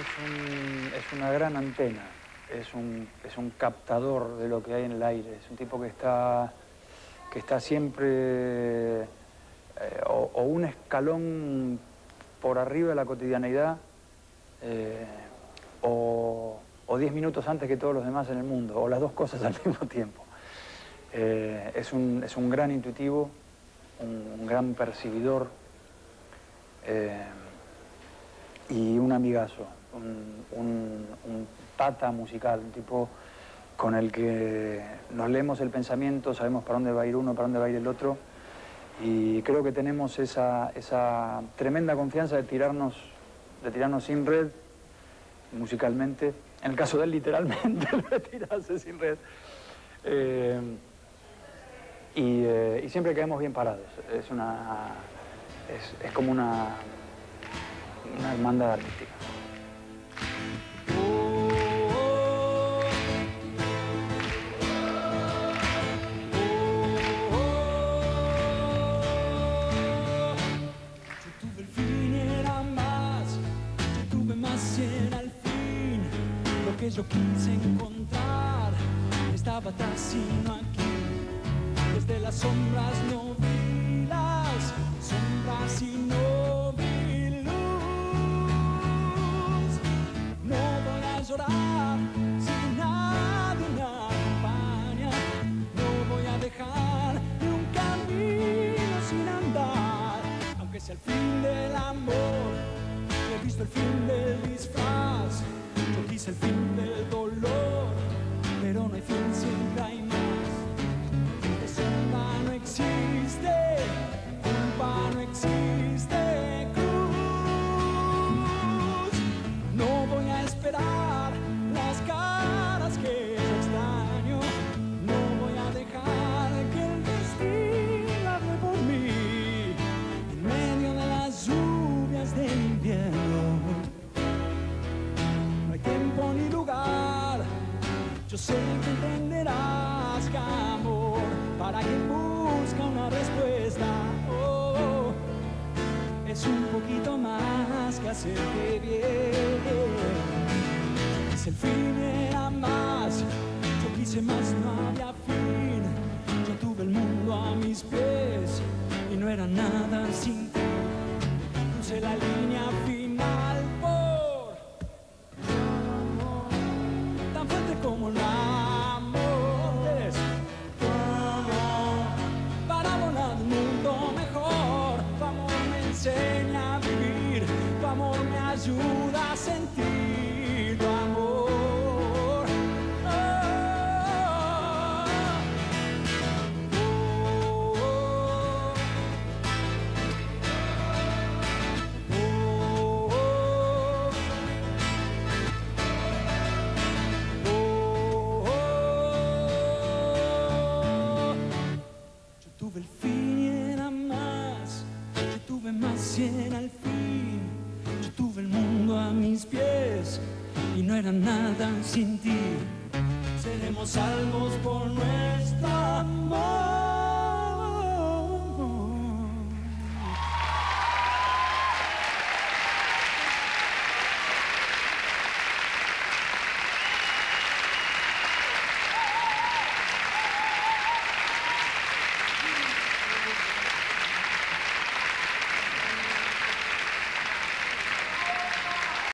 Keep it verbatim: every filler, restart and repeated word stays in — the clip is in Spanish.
un, es una gran antena, es un, es un captador de lo que hay en el aire, es un tipo que está, que está siempre eh, o, o un escalón por arriba de la cotidianeidad eh, o, o diez minutos antes que todos los demás en el mundo, o las dos cosas al mismo tiempo. Eh, es, un, es un gran intuitivo, un, un gran percibidor eh, y un amigazo, un, un, un tata musical, un tipo con el que nos leemos el pensamiento, sabemos para dónde va a ir uno, para dónde va a ir el otro, y creo que tenemos esa, esa tremenda confianza de tirarnos, de tirarnos sin red, musicalmente, en el caso de él literalmente, de tirarse sin red. Eh, Y, eh, y siempre caemos bien parados. Es una... es, es como una... una hermandad artística. Yo tuve el fin y era más, yo tuve más y era el fin. Lo que yo quise encontrar estaba atrás y no aquí. Desde las sombras no vi las sombras y no vi luz. No voy a llorar si nadie me acompaña. No voy a dejar ni un camino sin andar. Aunque sea el fin del amor, yo he visto el fin del disfraz. Yo quise el fin del dolor, pero no hay fin, siempre hay más. Sombra no existe, culpa no existe, cruz. No voy a esperar las caras que yo extraño. No voy a dejar que el destino hable por mí. En medio de las lluvias del invierno no hay tiempo ni lugar. Yo sé que entenderás que amor para quien busca una respuesta, oh, es un poquito más que hacerte bien. Yo quise el fin, era más, yo quise más, no había fin. Yo tuve el mundo a mis pies y no era nada sin ti. Crucé la línea final por amor, tan fuerte como la enseña a vivir, tu amor me ayuda a sentir tu amor. Oh, oh, oh. Yo tuve el fin y era más. Yo tuve más y era el fin. Yo tuve el mundo a mis pies y no era nada sin ti. Seremos salvos por nuestro amor.